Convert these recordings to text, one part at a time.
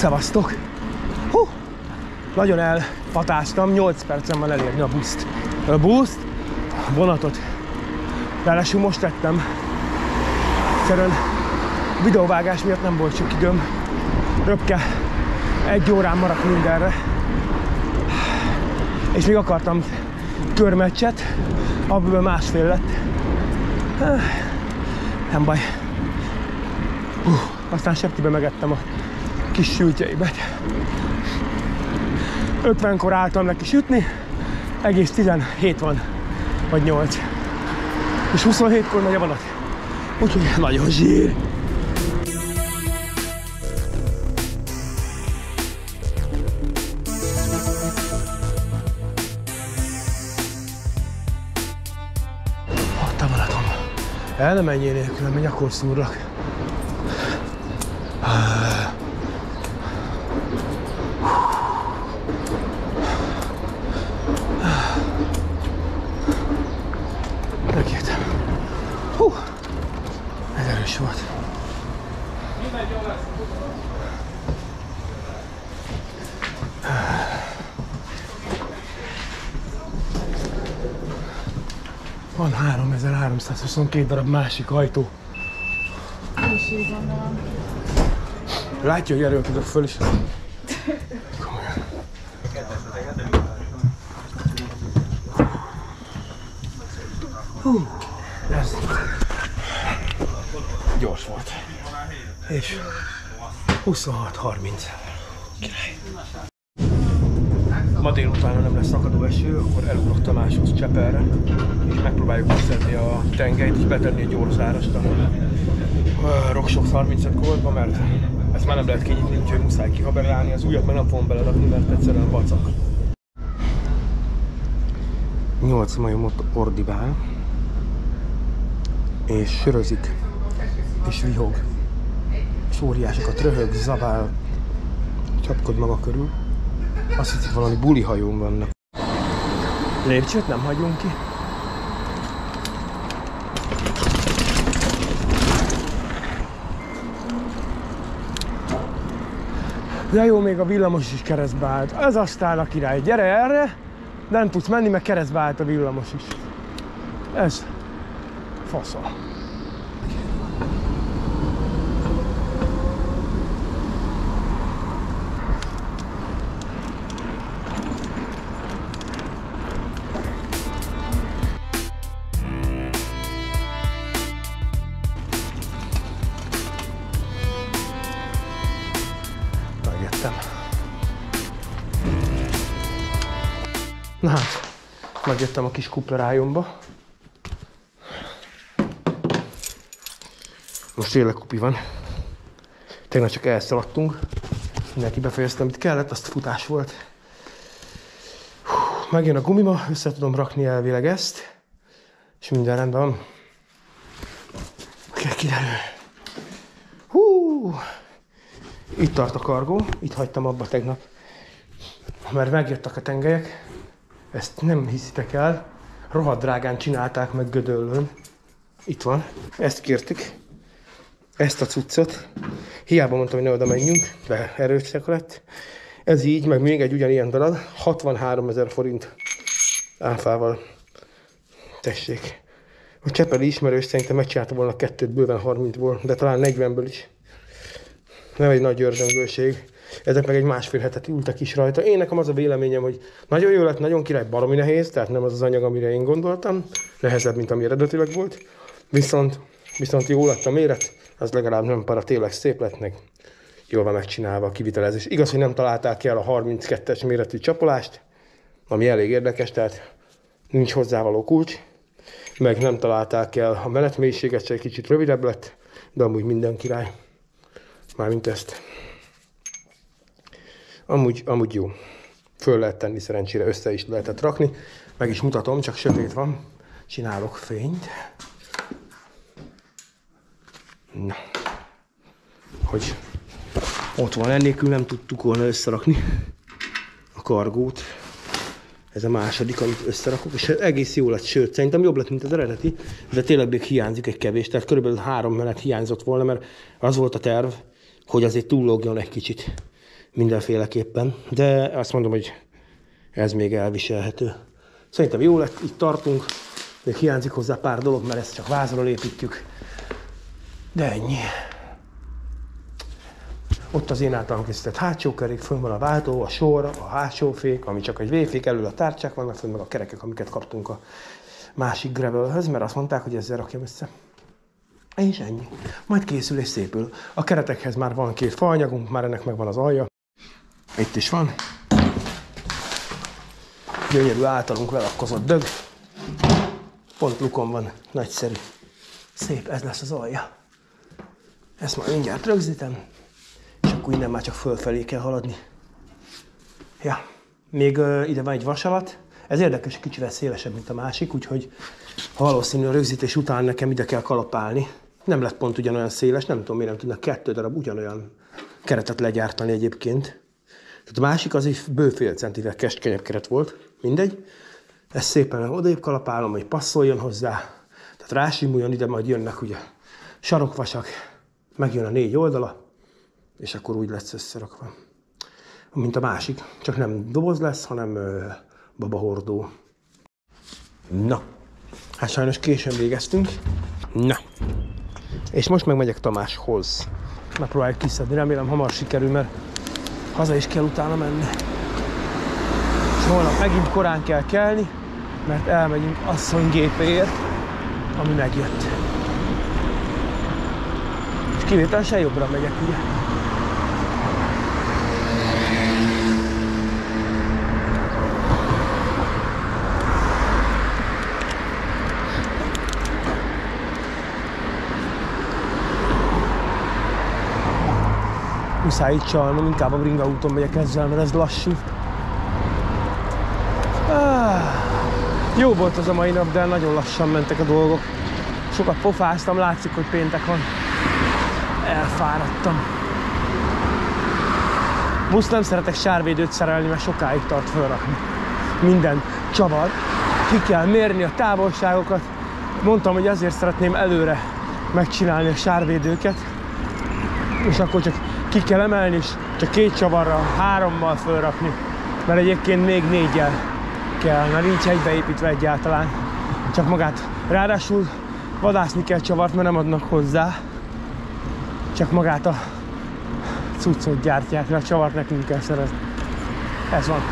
Szevasztok! Hú! Nagyon elhatáztam, 8 percen van elérni a buszt. A buszt, a vonatot. Ráadásul most tettem. Egyszerűen videóvágás miatt nem volt sok időm. Röpke 1 órán maradt mindenre. És még akartam körmeccset, abból másfél lett. Nem baj. Aztán septibe megettem a kis sültjeibet. 50-kor álltam neki sütni, egész 17 van, vagy 8. És 27-kor megy a vonat. Úgyhogy nagyon zsír. Ott a vonatom. El nem menjél nélkülem, menj, akkor szúrlak. Megjöttem. Hú! Ez erős volt. Van 3322 darab másik ajtó. Látja, hogy erőlködök föl is. Komolyan. Hú, ez gyors volt. És 26-30. Ma délután nem lesz akadó eső, akkor elugrok Tamáshoz Csepelre, és megpróbáljuk beszedni a tengelyt és betenni egy oroszárast a Rockshox 35 koltba, mert ezt már nem lehet kinyitni, úgyhogy muszáj kihaberálni, az újat meg nem fogom belerakni, mert egyszerűen vacak. 8 majomot ordibál, és sörözik, és vihog, és óriásokat röhög, zabál, csapkod maga körül. Azt hiszik, valami bulihajón vannak. Lépcsőt nem hagyunk ki. De jó, még a villamos is keresztbe állt. Ez aztán a király. Gyere erre, de nem tudsz menni, mert keresztbe állt a villamos is. Ez fasza. Na hát, megjöttem a kis kuplerájomba. Most tényleg kupi van. Tegnap csak elszaladtunk. Mindenki befejezte, amit kellett, azt futás volt. Megjön a gumima, össze tudom rakni elvileg ezt. És minden rendben van. Kell kiderül. Itt tart a kargó, itt hagytam abba tegnap. Mert megjöttek a tengelyek. Ezt nem hiszitek el, rohadt drágán csinálták meg Gödöllőn. Itt van, ezt kértük, ezt a cuccot. Hiába mondtam, hogy ne oda menjünk, de erősek lett. Ez így, meg még egy ugyanilyen darab, 63 000 forint áfával. Tessék. A csepeli ismerős szerintem megcsinálta volna 2-t bőven 30-ból, de talán 40-ből is. Nem egy nagy ördöngőség. Ezek meg egy másfél hetet ültek is rajta. Én nekem az a véleményem, hogy nagyon jó lett, nagyon király, baromi nehéz, tehát nem az az anyag, amire én gondoltam. Nehezebb, mint ami eredetileg volt. Viszont jó lett a méret, az legalább nem para, tényleg szép lett, meg jól van megcsinálva a kivitelezés. Igaz, hogy nem találták el a 32-es méretű csapolást, ami elég érdekes, tehát nincs hozzávaló kulcs. Meg nem találták el a menetmélységet, csak egy kicsit rövidebb lett, de amúgy minden király. Mármint ezt. Amúgy jó. Föl lehet tenni szerencsére, össze is lehetett rakni. Meg is mutatom, csak sötét van. Csinálok fényt. Na. Hogy ott van, ennélkül nem tudtuk volna összerakni a kargót. Ez a második, amit összerakok, és egész jó lett, sőt, szerintem jobb lett, mint az eredeti, de tényleg még hiányzik egy kevés, tehát körülbelül 3 menet hiányzott volna, mert az volt a terv, hogy azért túllógjon egy kicsit. mindenféleképpen, de azt mondom, hogy ez még elviselhető. Szerintem jó lett, itt tartunk, még hiányzik hozzá pár dolog, mert ezt csak vázról építjük, de ennyi. Ott az én általam készített hátsó kerék, fönn van a váltó, a sor, a hátsó fék, ami csak egy V-fék, elől a tárcsák vannak, fönn meg a kerekek, amiket kaptunk a másik gravelhöz, mert azt mondták, hogy ezzel rakjam össze. És ennyi. Majd készül és szépül. A keretekhez már van 2 faanyagunk, már ennek megvan az alja. Itt is van. Gyönyörű általunk lelakkozott dög. Pont lukon van, nagyszerű. Szép, ez lesz az alja. Ezt majd mindjárt rögzítem, és akkor innen már csak fölfelé kell haladni. Ja, még ide van egy vasalat. Ez érdekes, kicsivel szélesebb, mint a másik, úgyhogy valószínűleg a rögzítés után nekem ide kell kalapálni. Nem lett pont ugyanolyan széles, nem tudom, miért nem tudnak 2 darab ugyanolyan keretet legyártani egyébként. Tehát a másik az egy bő fél centivel keskenyebb keret volt, mindegy. Ezt szépen odébb kalapálom, hogy passzoljon hozzá. Tehát rásimuljon, ide majd jönnek ugye sarokvasak, megjön a 4 oldala, és akkor úgy lesz összerakva. Mint a másik, csak nem doboz lesz, hanem babahordó. Na, hát sajnos későn végeztünk. Na, és most megmegyek Tamáshoz. Megpróbáljuk kiszedni, remélem hamar sikerül, mert haza is kell utána menni. És holnap megint korán kell kelni, mert elmegyünk asszonygépéért, ami megjött. És kivételesen jobbra megyek, ugye? Muszáj itt csalnom, inkább a bringa úton megyek ezzel, mert ez lassú. Jó volt az a mai nap, de nagyon lassan mentek a dolgok. Sokat pofáztam, látszik, hogy péntek van. Elfáradtam. Plusz nem szeretek sárvédőt szerelni, mert sokáig tart felrakni. Minden csavar. Ki kell mérni a távolságokat. Mondtam, hogy azért szeretném előre megcsinálni a sárvédőket. És akkor csak ki kell emelni, és csak 2 csavarral, 3-mal felrakni. Mert egyébként még 4-jel kell, mert nincs egybeépítve egyáltalán. Csak magát. Ráadásul vadászni kell csavart, mert nem adnak hozzá. Csak magát a cuccot gyártják, mert a csavart nekünk kell szerezni. Ez van.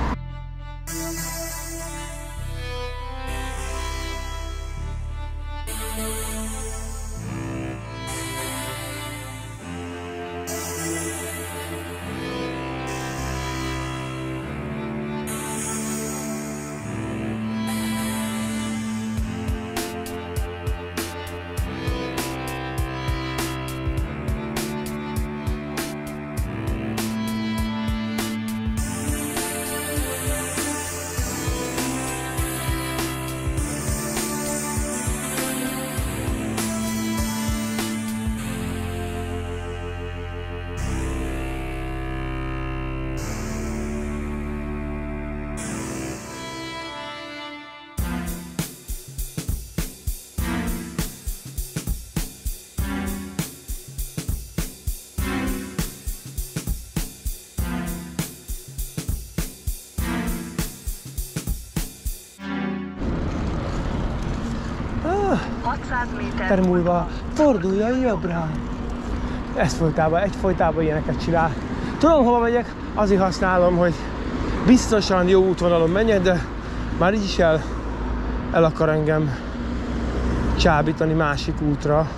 Méter múlva forduljon jobbra. Egyfolytában ilyeneket csinál. Tudom, hova megyek, azért használom, hogy biztosan jó útvonalon menjek, de már így is el akar engem csábítani másik útra.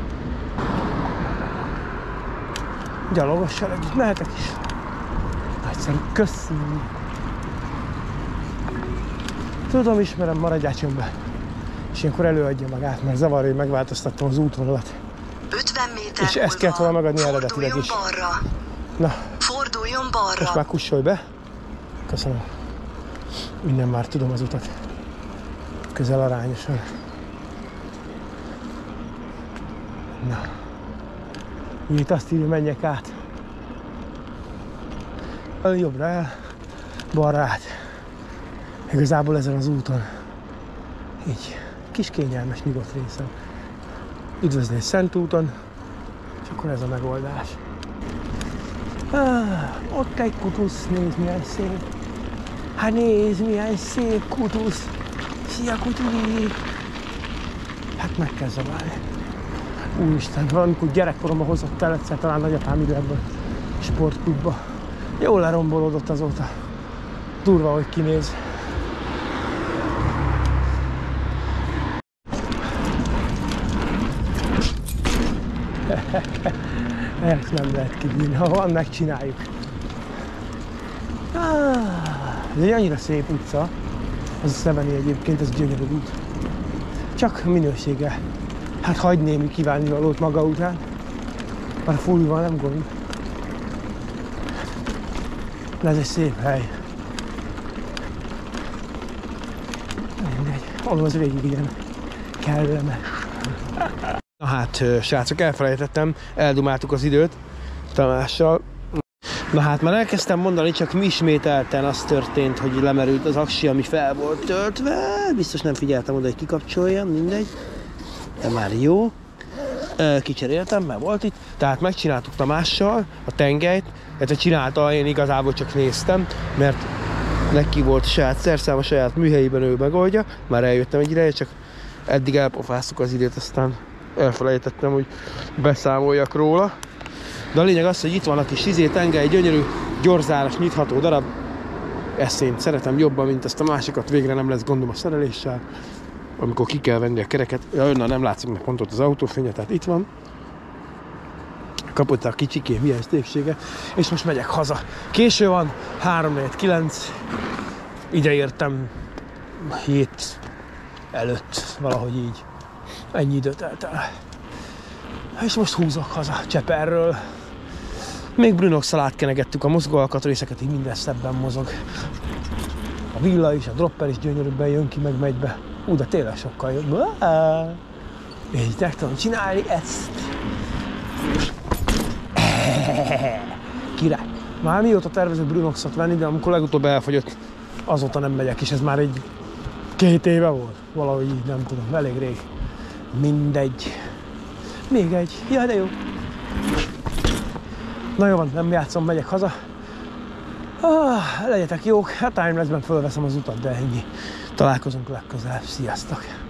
Gyalogossal együtt mehetek is. Nagyszerű, köszönöm. Tudom, ismerem, maradjál csöndbe. És ilyenkor előadja magát, mert zavarja, hogy megváltoztattam az útvonalat. 50 méter és ezt kellett volna megadni eredetileg is. Balra. Na, forduljon balra. Most már kussolj be. Köszönöm. Minden már tudom az utat. Közel arányosan. Na. Itt azt írja, menjek át. Jobbra el, balra át. Igazából ezen az úton. Így. Kis kényelmes, nyugodt részen. Üdvözlés Szentúton, és akkor ez a megoldás. Ott egy kutusz, nézd milyen szép. Hát nézd milyen szép kutusz. Szia kutyi! Hát meg kell zabálni. Úristen, valamikor gyerekkoromban hozott el egyszer talán nagyapám ide ebből a sportklubba. Jól lerombolódott azóta. Durva, hogy kinéz. Ezt nem lehet kibírni, ha van, megcsináljuk. Ez egy annyira szép utca. Az a Szeveni egyébként, ez gyönyörű út. Csak minősége. Hát hagy némi kívánnivalót maga után. Már fújva nem gond. De ez egy szép hely. Mindegy. Valóban az végig ilyen kellemes. Na hát, srácok, elfelejtettem, eldumáltuk az időt Tamással. Na hát már elkezdtem mondani, csak ismételten az történt, hogy lemerült az aksi, ami fel volt töltve. Biztos nem figyeltem oda, hogy kikapcsoljam, mindegy. De már jó. Kicseréltem, mert volt itt. Tehát megcsináltuk Tamással a tengelyt. Tehát csinálta, én igazából csak néztem, mert neki volt saját szerszám, a saját műhelyében ő megoldja. Már eljöttem egy ideje, csak eddig elpofáztuk az időt, aztán elfelejtettem, hogy beszámoljak róla. De a lényeg az, hogy itt van a kis tengely, gyönyörű, gyorzáras, nyitható darab. Ezt én szeretem jobban, mint ezt a másikat. Végre nem lesz gondom a szereléssel. Amikor ki kell venni a kereket. Ja, onnan nem látszik meg pont ott az autófénye, tehát itt van. Kapott a kicsikém, milyen szépsége. És most megyek haza. Késő van, 3:49. Ide értem 7 előtt, valahogy így. Ennyi időt eltel. És most húzok haza Cseperről. Még Brunox-szal átkenegettük a mozgóalkatrészeket, így minden szebben mozog. A villa is, a dropper is gyönyörűbben jön ki, meg megy be. De tényleg sokkal jobb. Így meg tudom csinálni ezt. Király. Már mióta tervezek Brunox-ot venni, de amikor legutóbb elfogyott, azóta nem megyek, és ez már egy 2 éve volt. Valahogy így, nem tudom, elég rég. Mindegy. Még egy. Ja, de jó. Na jó van, nem játszom, megyek haza. Legyetek jók. Hát Timeless-ben fölveszem az utat, de ennyi. Találkozunk legközelebb. Sziasztok!